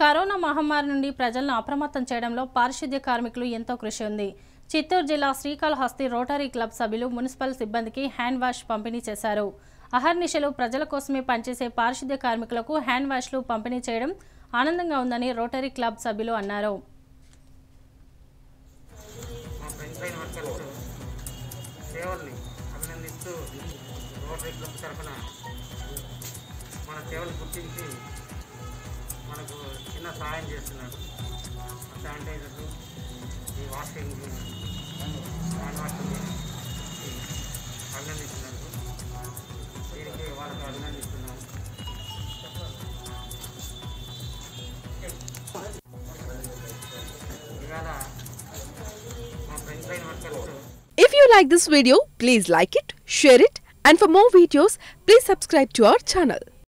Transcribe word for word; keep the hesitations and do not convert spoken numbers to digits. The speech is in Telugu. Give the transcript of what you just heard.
కరోనా మహమ్మారి నుండి ప్రజలను అప్రమత్తం చేయడంలో పారిశుద్ధ్య కార్మికులు ఎంతో కృషి ఉంది. చిత్తూరు జిల్లా శ్రీకాళహస్తి రోటరీ క్లబ్ సభ్యులు మున్సిపల్ సిబ్బందికి హ్యాండ్ వాష్ పంపిణీ చేశారు. అహర్నిశలు ప్రజల కోసమే పనిచేసే పారిశుద్ధ్య కార్మికులకు హ్యాండ్ వాష్లు పంపిణీ చేయడం ఆనందంగా ఉందని రోటరీ క్లబ్ సభ్యులు అన్నారు. మనకు చిన్న సహాయం చేస్తున్నారు. శానిటైజర్లు, ఈ వాషింగ్ హ్యాండ్ వాష్ అభినందిస్తున్నారు. దీనికి వాళ్ళకి అభినందిస్తున్నాము. ఇవాళ మా ఫ్రెండ్స్ అయిన workers. If you like this video, please like it, share it, and for more videos, please subscribe to our channel.